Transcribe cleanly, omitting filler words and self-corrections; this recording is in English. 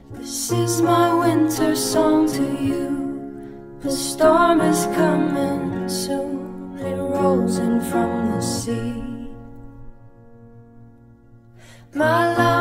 This is my winter song to you. The storm is coming soon. It rolls in from the sea. My life